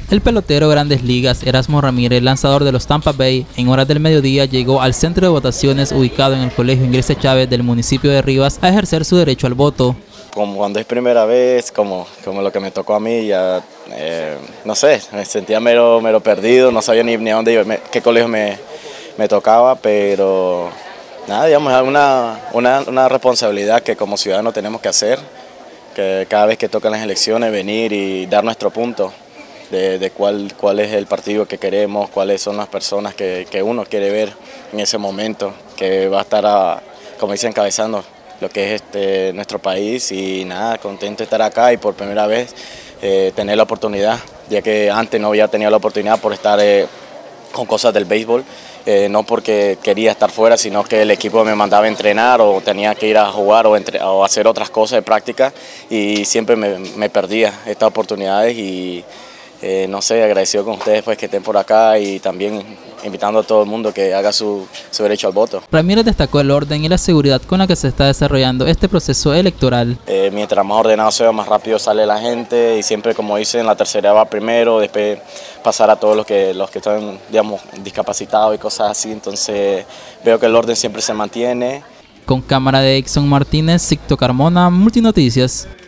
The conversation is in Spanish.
El pelotero Grandes Ligas Erasmo Ramírez, lanzador de los Tampa Bay, en horas del mediodía llegó al centro de votaciones ubicado en el Colegio Inglés Chávez del municipio de Rivas a ejercer su derecho al voto. Como cuando es primera vez, como lo que me tocó a mí, ya no sé, me sentía mero perdido, no sabía ni a dónde iba, qué colegio me tocaba, pero nada, digamos, es una responsabilidad que como ciudadanos tenemos que hacer, que cada vez que tocan las elecciones venir y dar nuestro punto de cuál es el partido que queremos, cuáles son las personas que uno quiere ver en ese momento, que va a estar, como dice, encabezando lo que es nuestro país. Y nada, contento de estar acá y por primera vez tener la oportunidad, ya que antes no había tenido la oportunidad por estar con cosas del béisbol, no porque quería estar fuera, sino que el equipo me mandaba a entrenar o tenía que ir a jugar o hacer otras cosas de práctica y siempre me perdía estas oportunidades y no sé, agradecido con ustedes pues que estén por acá y también invitando a todo el mundo que haga su derecho al voto. Ramírez destacó el orden y la seguridad con la que se está desarrollando este proceso electoral. Mientras más ordenado sea, más rápido sale la gente y siempre, como dicen, la tercera va primero, después pasar a todos los que están, digamos, discapacitados y cosas así. Entonces veo que el orden siempre se mantiene. Con cámara de Exxon Martínez, Sicto Carmona, Multinoticias.